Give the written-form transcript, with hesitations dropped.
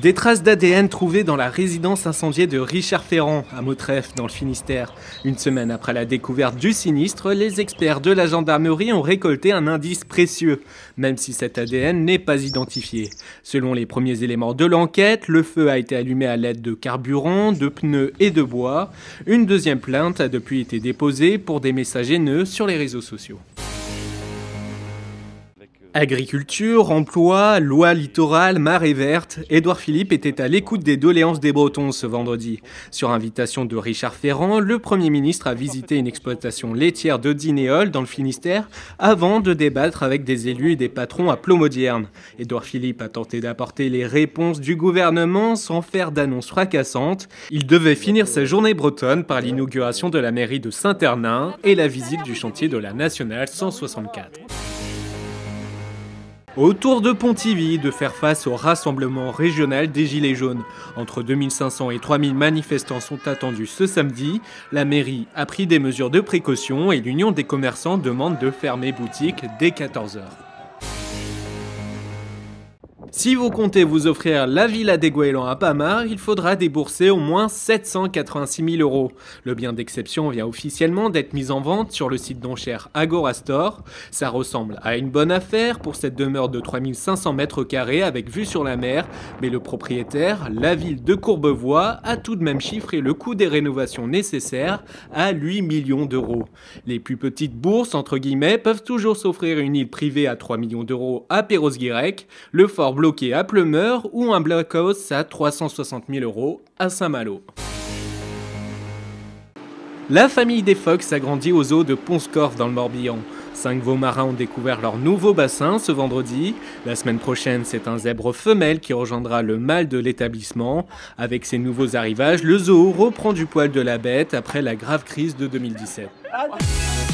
Des traces d'ADN trouvées dans la résidence incendiée de Richard Ferrand, à Mautreffe, dans le Finistère. Une semaine après la découverte du sinistre, les experts de la gendarmerie ont récolté un indice précieux, même si cet ADN n'est pas identifié. Selon les premiers éléments de l'enquête, le feu a été allumé à l'aide de carburant, de pneus et de bois. Une deuxième plainte a depuis été déposée pour des messages haineux sur les réseaux sociaux. Agriculture, emploi, loi littorale, marée verte, Édouard Philippe était à l'écoute des doléances des Bretons ce vendredi. Sur invitation de Richard Ferrand, le Premier ministre a visité une exploitation laitière de Dinéol dans le Finistère avant de débattre avec des élus et des patrons à Plomodiern. Édouard Philippe a tenté d'apporter les réponses du gouvernement sans faire d'annonces fracassantes. Il devait finir sa journée bretonne par l'inauguration de la mairie de Saint-Hernin et la visite du chantier de la Nationale 164. Au tour de Pontivy de faire face au rassemblement régional des Gilets jaunes. Entre 2500 et 3000 manifestants sont attendus ce samedi. La mairie a pris des mesures de précaution et l'Union des commerçants demande de fermer boutique dès 14 h. Si vous comptez vous offrir la villa des Goélands à Pamar, il faudra débourser au moins 786 000 €. Le bien d'exception vient officiellement d'être mis en vente sur le site d'enchères Agorastore. Ça ressemble à une bonne affaire pour cette demeure de 3500 m² avec vue sur la mer, mais le propriétaire, la ville de Courbevoie, a tout de même chiffré le coût des rénovations nécessaires à 8 millions €. Les plus petites bourses, entre guillemets, peuvent toujours s'offrir une île privée à 3 millions € à Perros-Guirec, le fort bloqué à Pleumeur ou un blockhouse à 360 000 € à Saint-Malo. La famille des phoques s'agrandit aux eaux de Pont-Scorff dans le Morbihan. 5 veaux marins ont découvert leur nouveau bassin ce vendredi. La semaine prochaine, c'est un zèbre femelle qui rejoindra le mâle de l'établissement. Avec ces nouveaux arrivages, le zoo reprend du poil de la bête après la grave crise de 2017.